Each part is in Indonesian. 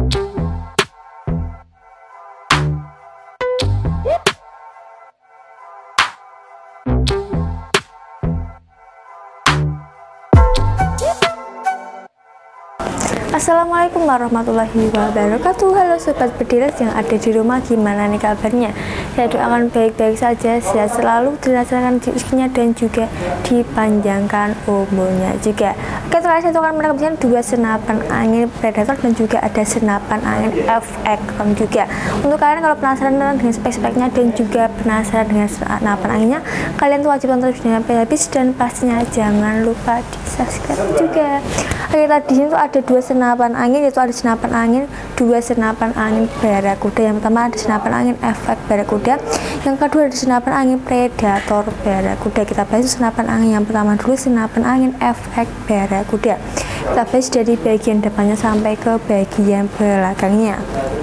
Assalamualaikum warahmatullahi wabarakatuh. Halo sobat bediler yang ada di rumah, gimana nih kabarnya? Saya doakan baik-baik saja, sehat selalu, dilancarkan rezekinya dan juga dipanjangkan umurnya juga. Oke, terakhir saya akan merekam dua senapan angin Predator dan juga ada senapan angin FX juga. Untuk kalian kalau penasaran dengan spek-speknya dan juga penasaran dengan senapan anginnya, kalian tuh wajib tonton videonya sampai habis dan pastinya jangan lupa di subscribe juga. Oke, tadi di sini tuh ada dua senapan angin, yaitu ada senapan angin, dua senapan angin Barakuda. Yang pertama ada senapan angin efek Barakuda, yang kedua ada senapan angin Predator Barakuda. Kita bahas senapan angin yang pertama dulu, senapan angin efek Barakuda. Kita bahas dari bagian depannya sampai ke bagian belakangnya.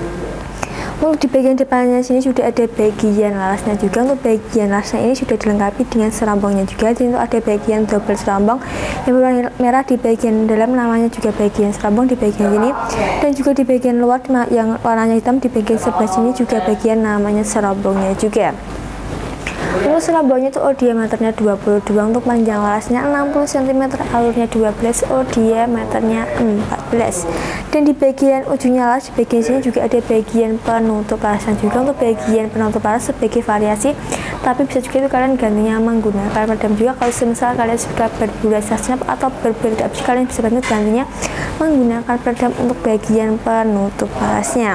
Untuk di bagian depannya sini sudah ada bagian larasnya juga. Untuk bagian larasnya ini sudah dilengkapi dengan serombongnya juga. Jadi ada bagian double serombong yang berwarna merah di bagian dalam, namanya juga bagian serombong di bagian sini, dan juga di bagian luar yang warnanya hitam di bagian sebelah sini juga bagian namanya serombongnya juga. Untuk serombongnya itu diameternya 22, untuk panjang larasnya 60 cm, alurnya 12, diameternya 14. Dan di bagian ujungnya laras, di bagian sini juga ada bagian penutup larasnya juga. Untuk bagian penutup laras sebagai variasi, tapi bisa juga itu kalian gantinya menggunakan peredam juga. Kalau semisal kalian suka berburu snap atau berburu opsi, kalian bisa banget gantinya menggunakan peredam untuk bagian penutup larasnya.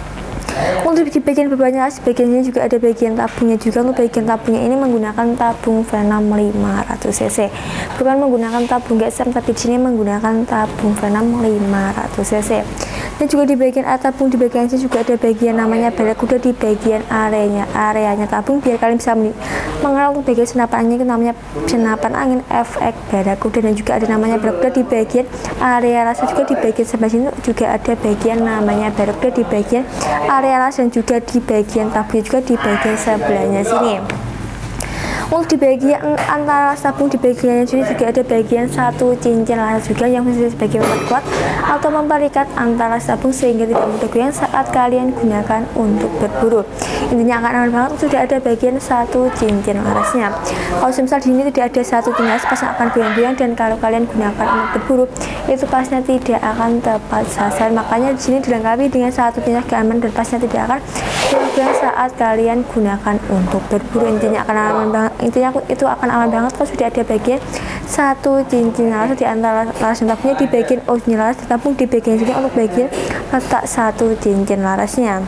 Untuk di bagian bawahnya, bagian ini juga ada bagian tabungnya juga. Untuk bagian tabungnya ini menggunakan tabung Venom 500 cc, bukan menggunakan tabung GSM, tapi di sini menggunakan tabung Venom 500 cc. Dan juga di bagian tabung di bagian sini juga ada bagian namanya Barakuda di bagian areanya tabung, biar kalian bisa mengenal untuk bagian senapan angin itu namanya senapan angin FX Barakuda. Dan juga ada namanya Barakuda di bagian area rasa, juga di bagian sebelah sini juga ada bagian namanya Barakuda di bagian area las, dan juga di bagian tabung juga di bagian sebelahnya sini. Untuk di bagian antara tabung di bagian sini juga ada bagian satu cincin laras juga yang bisa sebagai memperkuat atau memperikat antara tabung sehingga tidak mudah goyang saat kalian gunakan untuk berburu. Intinya akan aman banget, sudah ada bagian satu cincin larasnya. Kalau misal di sini tidak ada satu cincin laras, pasti akan goyang-goyang, dan kalau kalian gunakan untuk berburu itu pasnya tidak akan tepat sasaran. Makanya di sini dilengkapi dengan satu cincin keamanan dan pasnya tidak akan goyang saat kalian gunakan untuk berburu. Intinya akan aman banget. Intinya itu akan aman banget kalau sudah ada bagian satu cincin laras di antara laras dan tabungnya. Di bagian ujungnya laras tabung di bagian sini untuk bagian letak satu cincin larasnya.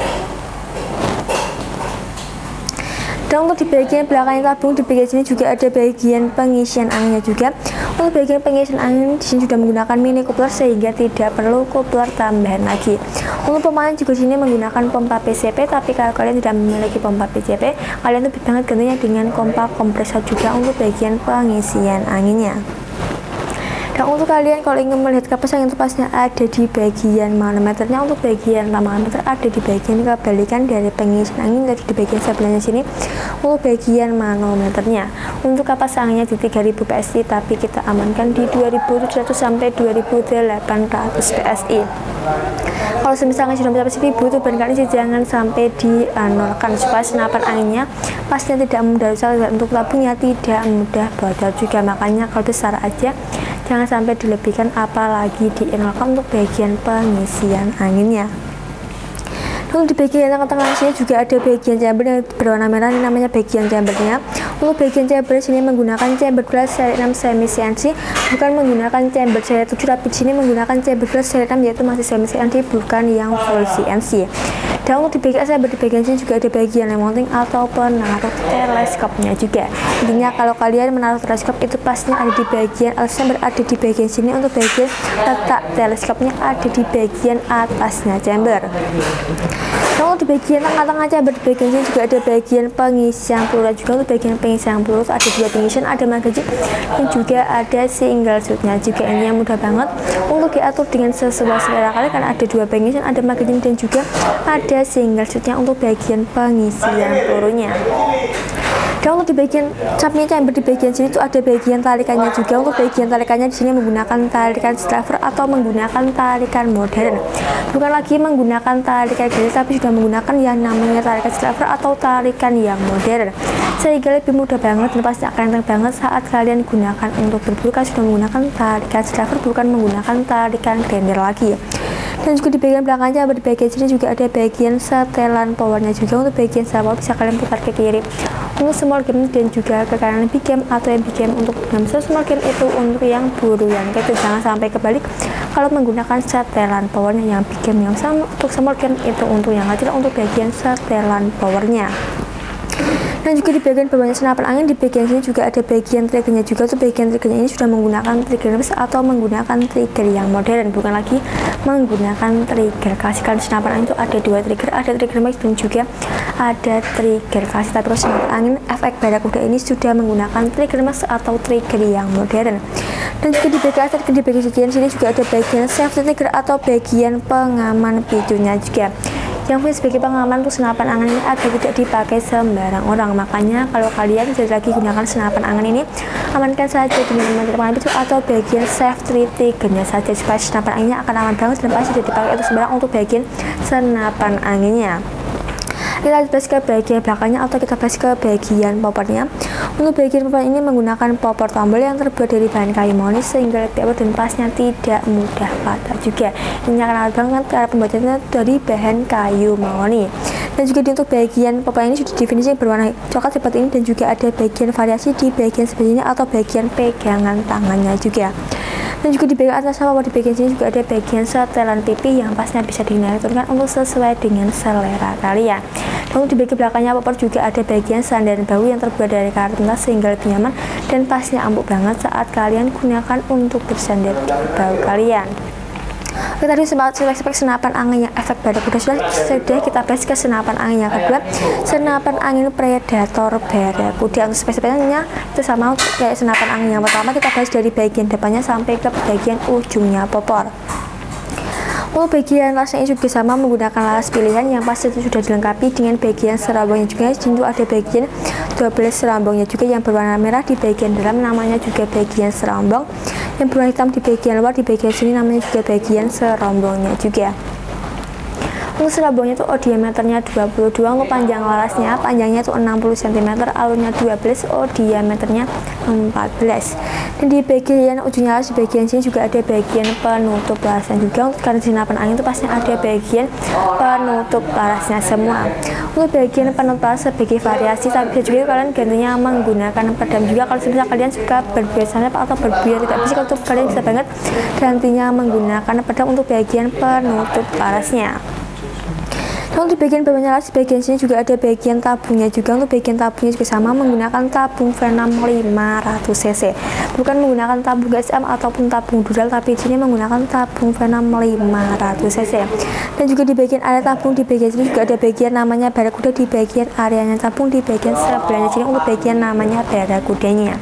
Dan untuk di bagian belakang tabung di bagian sini juga ada bagian pengisian anginnya juga. Untuk bagian pengisian angin di sini sudah menggunakan mini coupler sehingga tidak perlu coupler tambahan lagi. Untuk pompanya juga sini menggunakan pompa PCP, tapi kalau kalian tidak memiliki pompa PCP, kalian lebih banget gantinya dengan pompa kompresor juga untuk bagian pengisian anginnya. Dan untuk kalian kalau ingin melihat kapas angin pasnya ada di bagian manometernya. Untuk bagian manometer ada di bagian kebalikan dari pengisian angin, jadi di bagian sebelahnya sini untuk bagian manometernya. Untuk kapas anginnya di 3000 PSI, tapi kita amankan di 2700 sampai 2800 PSI. Kalau misalnya sudah mencapai 1000 itu barangkali jangan sampai dinolkan supaya senapan anginnya pasnya tidak mudah rusak, dan untuk tabungnya tidak mudah bocor juga. Makanya kalau besar aja jangan sampai dilebihkan, apalagi dienolkan untuk bagian pengisian anginnya. Untuk di bagian tengah-tengah sini juga ada bagian chamber yang berwarna merah, ini namanya bagian chambernya. Untuk bagian chamber sini menggunakan chamber glass seri 6 semi CNC, bukan menggunakan chamber seri 7, tapi di sini menggunakan chamber glass seri 6 yaitu masih semi CNC, bukan yang full CNC. Dan untuk di bagian chamber di bagian sini juga ada bagian mounting atau penaruh teleskopnya juga. Intinya kalau kalian menaruh teleskop itu pasnya ada di bagian chamber, ada di bagian sini. Untuk bagian letak teleskopnya ada di bagian atasnya chamber. Kalau di bagian tengah-tengah chamber di bagian sini juga ada bagian pengisian peluru juga. Untuk bagian pengisian peluru ada dua pengisian, ada magazine dan juga ada single shootnya juga. Ini yang mudah banget untuk diatur dengan sesuai selera kalian, karena ada dua pengisian, ada magazine dan juga ada single shootnya untuk bagian pengisian pelurunya. Dan untuk di bagian samping chamber di bagian sini itu ada bagian tarikannya juga. Untuk bagian tarikannya di sini menggunakan tarikan driver atau menggunakan tarikan modern, bukan lagi menggunakan tarikan gini, tapi sudah menggunakan yang namanya tarikan driver atau tarikan yang modern, sehingga lebih mudah banget dan pasti akan enteng banget saat kalian gunakan untuk berburu. Kalian sudah menggunakan tarikan driver, bukan menggunakan tarikan grinder lagi ya. Dan juga di bagian belakangnya, di bagian sini juga ada bagian setelan powernya juga. Untuk bagian power bisa kalian putar ke kiri untuk small game dan juga ke kanan big game, atau yang big game untuk yang small game itu untuk yang buruan. Itu jangan sampai kebalik kalau menggunakan setelan powernya, yang big game yang sama untuk small game itu untuk yang kecil untuk bagian setelan powernya. Dan juga di bagian bawahnya senapan angin, di bagian sini juga ada bagian triggernya juga. Untuk bagian triggernya ini sudah menggunakan trigger atau menggunakan trigger yang modern, bukan lagi menggunakan trigger klasik. Kalau senapan angin itu ada dua trigger, ada trigger max dan juga ada trigger klasik. Tapi kalau senapan angin FX Barakuda ini sudah menggunakan trigger max atau trigger yang modern. Dan juga di bagian sini juga ada bagian safety trigger atau bagian pengaman pintunya juga, yang fungsi sebagai pengaman untuk senapan angin ini agar tidak dipakai sembarang orang. Makanya kalau kalian tidak lagi gunakan senapan angin ini, amankan saja dengan pengaman pintu atau bagian safety triggernya saja, supaya senapan anginnya akan aman banget dan pasti tidak dipakai itu sembarang untuk bagian senapan anginnya. Kita bahas ke bagian belakangnya atau kita bahas ke bagian poppernya. Untuk bagian popper ini menggunakan popper tombol yang terbuat dari bahan kayu manis, sehingga lebih awet dan pasnya tidak mudah patah juga. Ini akan awet banget karena pembuatannya dari bahan kayu mahoni. Dan juga untuk bagian popper ini sudah definisi berwarna coklat seperti ini, dan juga ada bagian variasi di bagian sebelahnya atau bagian pegangan tangannya juga. Dan juga di bagian atas sama di bagian sini juga ada bagian setelan pipi yang pasnya bisa dinaikkan untuk sesuai dengan selera kalian. Dan di bagian belakangnya popper juga ada bagian sandaran bahu yang terbuat dari karet tas, sehingga lebih nyaman dan pasnya empuk banget saat kalian gunakan untuk bersandar di bahu kalian. Oke, tadi spek senapan angin yang efek Barakuda sudah kita bahas ke senapan angin yang kedua, senapan angin Predator Barakuda. Untuk spek-speknya itu sama kayak senapan angin yang pertama, kita bahas dari bagian depannya sampai ke bagian ujungnya popor. Untuk bagian lasnya juga sama menggunakan las pilihan yang pasti sudah dilengkapi dengan bagian serabongnya juga. Tentu ada bagian 12 serabongnya juga yang berwarna merah di bagian dalam, namanya juga bagian serambong. Yang berwarna hitam di bagian luar, di bagian sini namanya juga bagian serambongnya juga. Untuk serabongnya itu diameternya 22, untuk panjang larasnya, panjangnya itu 60 cm, alurnya 12, diameternya 14. Dan di bagian ujungnya laras, di bagian sini juga ada bagian penutup larasnya juga. Untuk karena senapan angin itu pasti ada bagian penutup larasnya semua. Untuk bagian penutup laras sebagai variasi, tapi bisa juga kalian gantinya menggunakan pedang juga. Kalau misalnya kalian suka berbiasanya atau berbiar tidak bisa, untuk kalian bisa banget gantinya menggunakan pedang untuk bagian penutup larasnya. Dan untuk bagian bawahnya laras, di bagian sini juga ada bagian tabungnya juga. Untuk bagian tabungnya juga sama menggunakan tabung Venom 500 cc, bukan menggunakan tabung GSM ataupun tabung Dural, tapi di sini menggunakan tabung Venom 500 cc. Dan juga di bagian area tabung, di bagian sini juga ada bagian namanya Barakuda di bagian areanya tabung, di bagian sebelahnya sini untuk bagian namanya Barakudanya.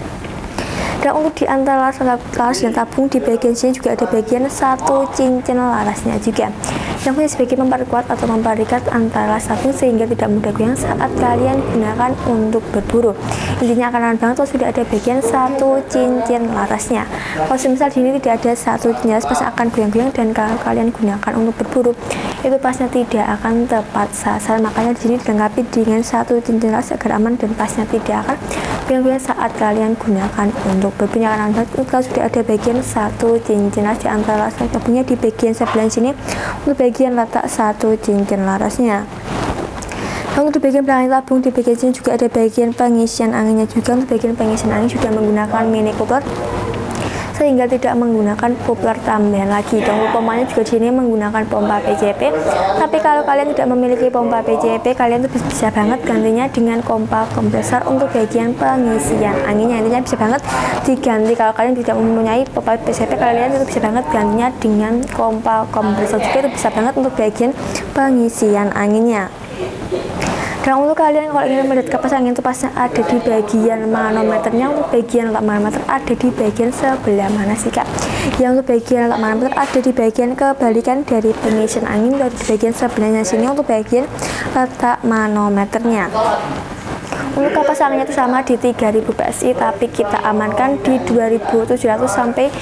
Dan untuk di antara laras dan tabung, di bagian sini juga ada bagian satu cincin larasnya juga, yang punya sebagai memperkuat atau memperikat antara laras tabung sehingga tidak mudah goyang saat kalian gunakan untuk berburu. Intinya akan aman banget kalau sudah ada bagian satu cincin larasnya. Kalau misal di sini tidak ada satu cincin laras, pasti akan goyang-goyang, dan kalau kalian gunakan untuk berburu itu pasnya tidak akan tepat sasaran. Makanya di sini dilengkapi dengan satu cincin laras agar aman dan pasnya tidak akan goyang-goyang saat kalian gunakan untuk berburu. Akan aman kalau sudah ada bagian satu cincin laras di antara laras tabungnya di bagian sebelah sini untuk bagian letak satu cincin larasnya. Untuk di bagian belakang tabung, di bagian sini juga ada bagian pengisian anginnya juga. Untuk bagian pengisian angin sudah menggunakan mini coupler, sehingga tidak menggunakan coupler tambahan lagi. Dan pompanya juga di sini menggunakan pompa PCP. Tapi kalau kalian tidak memiliki pompa PCP, kalian tuh bisa banget gantinya dengan pompa kompresor untuk bagian pengisian anginnya. Intinya bisa banget diganti. Kalau kalian tidak mempunyai pompa PCP, kalian itu bisa banget gantinya dengan pompa kompresor juga, itu bisa banget untuk bagian pengisian anginnya. Dan untuk kalian kalau ingin melihat kipas angin itu pasnya ada di bagian manometernya. Untuk bagian letak manometer ada di bagian sebelah mana sih kak? Yang untuk bagian letak manometer ada di bagian kebalikan dari pengisian angin, dari bagian sebelahnya sini untuk bagian letak manometernya. Untuk kapas anginnya itu sama di 3000 PSI, tapi kita amankan di 2700 sampai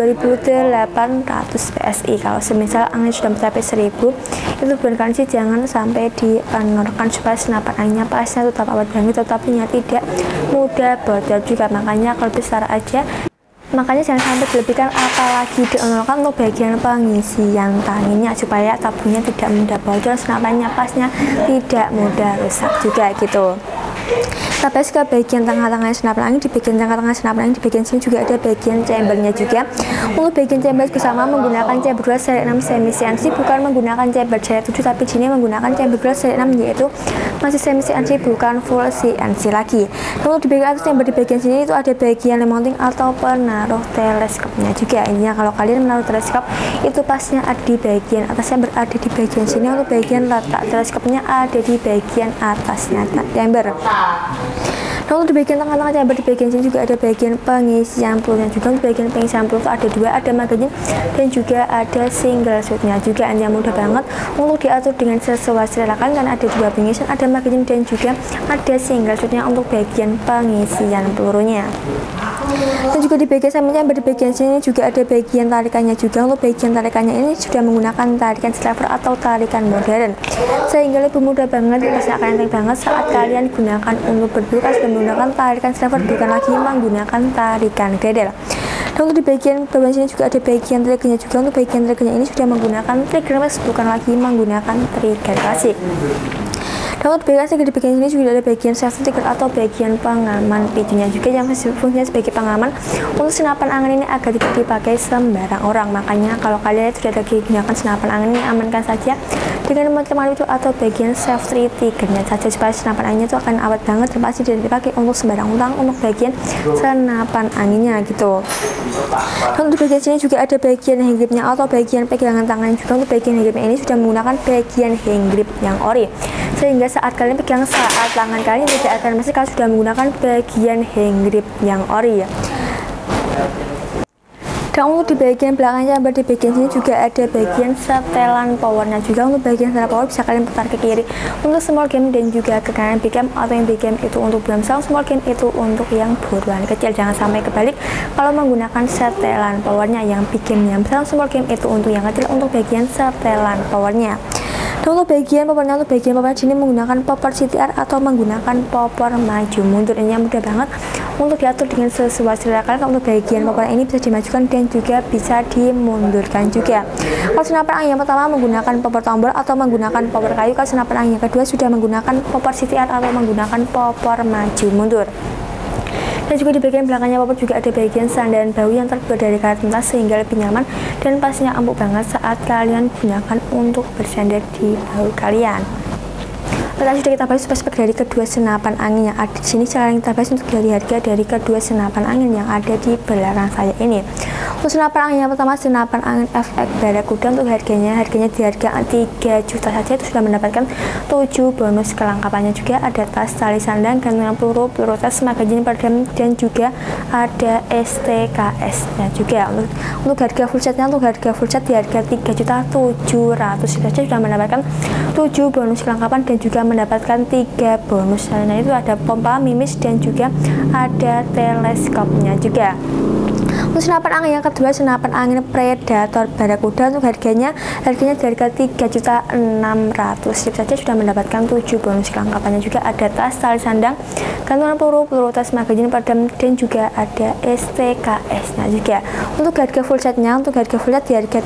2800 PSI. Kalau semisal angin sudah mencapai 1000, itu bukan sih jangan sampai dienorkan supaya senapan anginnya pasnya tetap awet banget, tetapi tidak mudah bocor juga. Makanya kalau besar aja, makanya jangan sampai dilebihkan, apalagi dienorkan untuk bagian pengisian tanginnya supaya tabungnya tidak mudah bocor, senapannya pasnya tidak mudah rusak juga gitu. Kita bahas ke bagian tengah-tengah senapan angin. Di bagian tengah-tengah senapan angin, di bagian sini juga ada bagian chambernya juga. Untuk bagian chamber bersama menggunakan chamber 2 seri 6 semi CNC, bukan menggunakan chamber seri 7, tapi sini menggunakan chamber 2 seri 6, yaitu masih semi CNC, bukan full CNC lagi. Lalu di bagian atas chamber di bagian sini itu ada bagian mounting atau penaruh teleskopnya juga. Intinya kalau kalian menaruh teleskop itu pasnya ada di bagian atasnya, berada di bagian sini. Untuk bagian letak teleskopnya ada di bagian atasnya chamber. Lalu di bagian tengah-tengah chamber di bagian sini juga ada bagian pengisian pelurunya juga. Untuk bagian pengisian peluru itu ada dua, ada magazine dan juga ada single shootnya juga. Yang mudah banget untuk diatur dengan sesuai selera karena ada dua pengisian, ada magazine dan juga ada single shootnya untuk bagian pengisian pelurunya. Dan juga di bagian sampingnya di bagian sini juga ada bagian tarikannya juga. Untuk bagian tarikannya ini sudah menggunakan tarikan sliver atau tarikan modern, sehingga lebih mudah banget, pasti akan enteng banget saat kalian gunakan untuk berburu. Sudah menggunakan tarikan sliver, bukan lagi menggunakan tarikan gradel. Dan untuk di bagian bawah sini juga ada bagian triggernya juga. Untuk bagian triggernya ini sudah menggunakan trigger mesh, bukan lagi menggunakan trigger klasik. Dan untuk di bagian sini juga ada bagian safety trigger atau bagian pengaman picunya juga, yang fungsinya sebagai pengaman untuk senapan angin ini agar tidak dipakai sembarang orang. Makanya kalau kalian sudah lagi gunakan senapan angin ini, amankan saja dengan teman-teman itu atau bagian safety triggernya saja, supaya senapan anginnya itu akan awet banget dan pasti tidak dipakai untuk sembarang orang untuk bagian senapan anginnya gitu. Dan untuk bagian sini juga ada bagian hand gripnya atau bagian pegangan tangan juga. Untuk bagian hand gripnya ini sudah menggunakan bagian hand grip yang ori, sehingga saat kalian pegang, saat tangan kalian tidak akan mesti kalau sudah menggunakan bagian hand grip yang ori ya. Dan untuk di bagian belakangnya di bagian sini juga ada bagian setelan powernya juga. Untuk bagian setelan power bisa kalian putar ke kiri untuk small game dan juga ke kanan big game, atau yang big game itu untuk bulan small game itu untuk yang buruan kecil. Jangan sampai kebalik kalau menggunakan setelan powernya, yang big game yang small game itu untuk yang kecil untuk bagian setelan powernya. Dan untuk bagian popornya, sini menggunakan popor CTR atau menggunakan popor maju mundur. Ini yang mudah banget untuk diatur dengan sesuai selera kalian. Untuk bagian popor ini bisa dimajukan dan juga bisa dimundurkan juga. Kalau senapan angin yang pertama menggunakan popor tombol atau menggunakan popor kayu, kalau senapan angin yang kedua sudah menggunakan popor CTR atau menggunakan popor maju mundur. Dan juga di bagian belakangnya popor juga ada bagian sandaran bahu yang terbuat dari karet pentas, sehingga lebih nyaman dan pastinya empuk banget saat kalian gunakan untuk bersandar di bahu kalian. Tadi sudah kita bahas spek dari kedua senapan angin yang ada di sini. Sekarang kita bahas untuk dari harga dari kedua senapan angin yang ada di belakang saya ini. Untuk senapan angin yang pertama, senapan angin FX Barakuda, untuk harganya di harga 3 juta saja itu sudah mendapatkan 7 bonus kelengkapannya juga. Ada tas, tali sandang, gantungan peluru, peluru tes, magazine peredam, dan juga ada STKS nya juga. Untuk harga full setnya, di harga 3.700.000 saja sudah mendapatkan 7 bonus kelengkapan dan juga mendapatkan 3 bonus lainnya, itu ada pompa, mimis, dan juga ada teleskopnya juga. Untuk senapan angin yang kedua, senapan angin Predator Barakuda, untuk harganya di harga 3.600.000 saja sudah mendapatkan 7 bonus kelengkapannya juga. Ada tas, tali sandang, gantungan peluru, peluru tes, magazine peredam, dan juga ada STKS nya juga. Untuk harga full setnya, di harga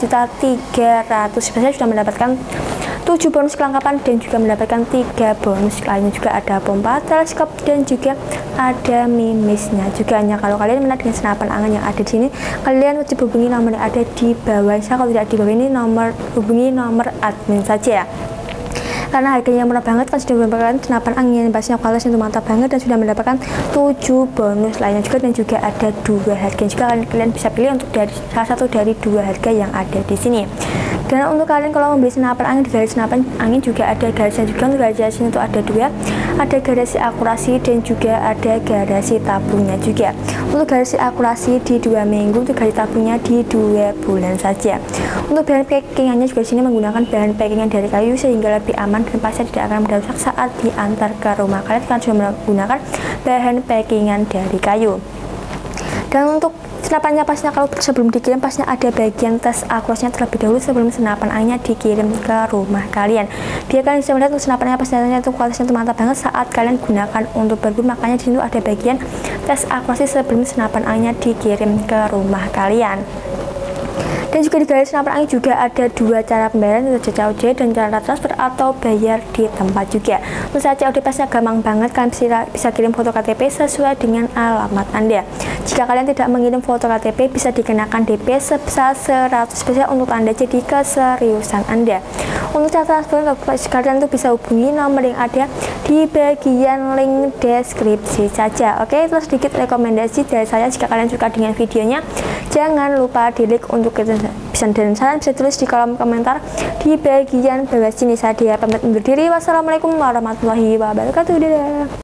4.300.000 saja sudah mendapatkan 7 bonus kelengkapan dan juga mendapatkan 3 bonus lainnya juga. Ada pompa, teleskop, dan juga ada mimisnya juga. Hanya kalau kalian minat dengan senapan angin yang ada di sini, kalian wajib hubungi nomor yang ada di bawah. Kalau tidak di bawah ini, hubungi nomor admin saja. Karena harganya murah banget, kan sudah mendapatkan senapan angin yang pastinya kualitas itu mantap banget dan sudah mendapatkan 7 bonus lainnya juga, dan juga ada 2 harga juga. Kalian bisa pilih untuk dari salah satu dari 2 harga yang ada di sini. Dan untuk kalian kalau membeli senapan angin, di garis senapan angin juga ada garisnya juga. Untuk garisnya sini itu ada 2, ada garasi akurasi dan juga ada garasi tabungnya juga. Untuk garasi akurasi di 2 minggu, untuk garasi tabungnya di 2 bulan saja. Untuk bahan packingannya juga sini menggunakan bahan packingan dari kayu sehingga lebih aman dan pasti tidak akan mudah rusak saat diantar ke rumah kalian karena sudah menggunakan bahan packingan dari kayu. Dan untuk senapannya pasnya kalau sebelum dikirim pasnya ada bagian tes akurasinya terlebih dahulu sebelum senapan anginnya dikirim ke rumah kalian. Dia kan bisa melihat untuk senapannya pasnya itu kualitasnya itu mantap banget saat kalian gunakan untuk berburu, makanya di situ ada bagian tes akurasi sebelum senapan anginnya dikirim ke rumah kalian. Dan juga di garis senapan angin juga ada 2 cara pembayaran, yaitu COD dan cara transfer atau bayar di tempat juga. Untuk COD pasnya gampang banget, kalian bisa kirim foto KTP sesuai dengan alamat Anda. Jika kalian tidak mengirim foto KTP, bisa dikenakan DP sebesar 100 spesial untuk Anda, jadi keseriusan Anda. Untuk cara transfer, kalian tuh bisa hubungi nomor yang ada di bagian link deskripsi saja. Oke, itu sedikit rekomendasi dari saya. Jika kalian suka dengan videonya, jangan lupa di like untuk pesan dan saran bisa tulis di kolom komentar di bagian bawah sini. Saya pamit undur diri. Wassalamualaikum warahmatullahi wabarakatuh. Dadah.